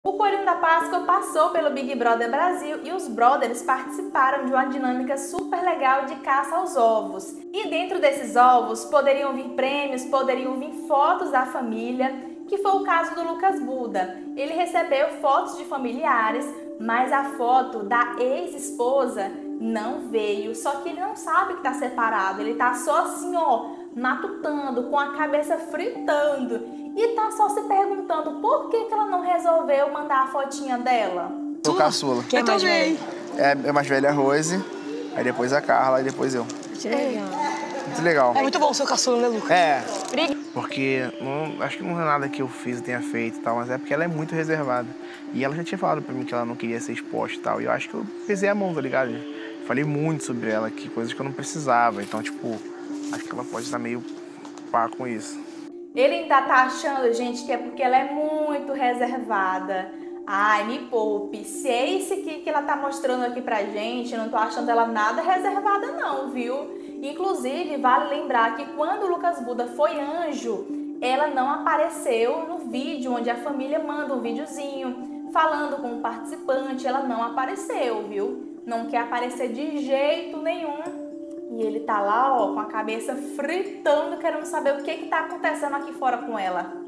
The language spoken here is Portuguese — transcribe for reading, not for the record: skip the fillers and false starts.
O Coelhinho da Páscoa passou pelo Big Brother Brasil e os brothers participaram de uma dinâmica super legal de caça aos ovos. E dentro desses ovos poderiam vir prêmios, poderiam vir fotos da família, que foi o caso do Lucas Buda. Ele recebeu fotos de familiares, mas a foto da ex-esposa não veio. Só que ele não sabe que está separado, ele tá só assim, ó, matutando, com a cabeça fritando. E tá só se perguntando por que ela não resolveu mandar a fotinha dela. Sou caçula. Quem é mais velho? É mais velha a Rose, aí depois a Carla, e depois eu. Que legal. Muito legal. É muito bom ser caçula, né, Lucas? É, porque acho que não é nada que eu fiz e tenha feito e tal, mas é porque ela é muito reservada. E ela já tinha falado pra mim que ela não queria ser exposta e tal, e eu acho que eu pesei a mão, tá ligado? Falei muito sobre ela aqui, coisas que eu não precisava, então, tipo, acho que ela pode estar meio pá com isso. Ele ainda tá achando, gente, que é porque ela é muito reservada. Ai, me poupe. Se é isso que ela tá mostrando aqui pra gente, eu não tô achando ela nada reservada não, viu? Inclusive, vale lembrar que quando o Lucas Buda foi anjo, ela não apareceu no vídeo onde a família manda um videozinho falando com o participante. Ela não apareceu, viu? Não quer aparecer de jeito nenhum. E ele tá lá, ó, com a cabeça fritando, querendo saber o que tá acontecendo aqui fora com ela.